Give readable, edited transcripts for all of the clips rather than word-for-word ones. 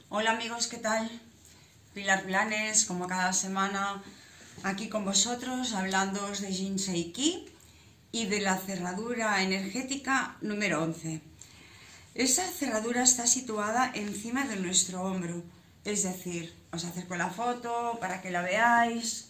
Hola amigos, ¿qué tal? Pilar Planes, como cada semana, aquí con vosotros, hablándoos de Jinsei Ki y de la cerradura energética número 11. Esa cerradura está situada encima de nuestro hombro, es decir, os acerco la foto para que la veáis.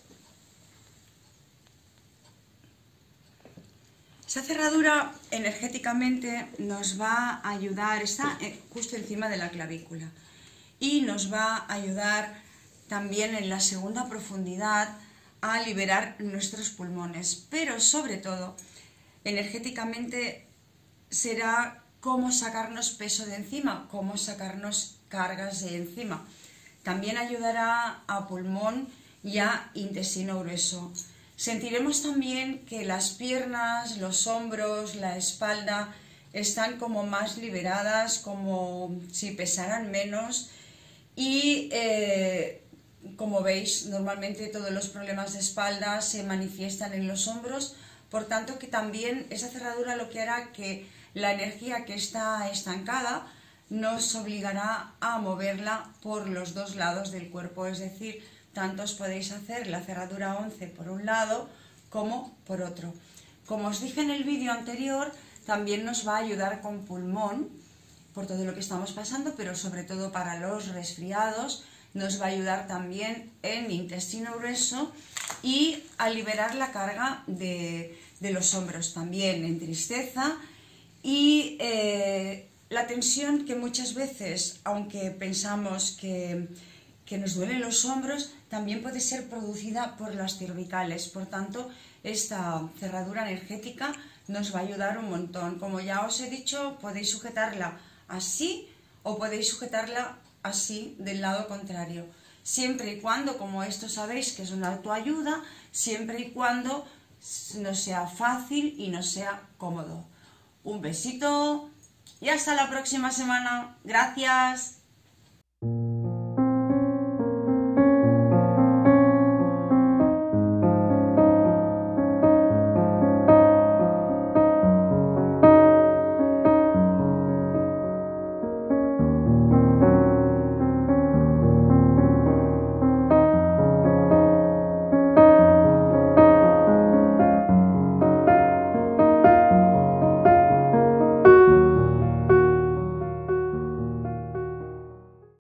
Esa cerradura energéticamente nos va a ayudar, está justo encima de la clavícula, y nos va a ayudar también en la segunda profundidad a liberar nuestros pulmones, pero sobre todo energéticamente será cómo sacarnos peso de encima, cómo sacarnos cargas de encima. También ayudará a pulmón y a intestino grueso. Sentiremos también que las piernas, los hombros, la espalda están como más liberadas, como si pesaran menos. Y como veis, normalmente todos los problemas de espalda se manifiestan en los hombros, por tanto que también esa cerradura lo que hará que la energía que está estancada nos obligará a moverla por los dos lados del cuerpo, es decir, tanto os podéis hacer la cerradura 11 por un lado como por otro. Como os dije en el vídeo anterior, también nos va a ayudar con pulmón, por todo lo que estamos pasando, pero sobre todo para los resfriados, nos va a ayudar también en intestino grueso y a liberar la carga de los hombros, también en tristeza y la tensión que muchas veces, aunque pensamos que nos duelen los hombros, también puede ser producida por las cervicales. Por tanto, esta cerradura energética nos va a ayudar un montón. Como ya os he dicho, podéis sujetarla así o podéis sujetarla así del lado contrario, siempre y cuando, como esto sabéis que es una autoayuda, siempre y cuando nos sea fácil y nos sea cómodo. Un besito y hasta la próxima semana. Gracias.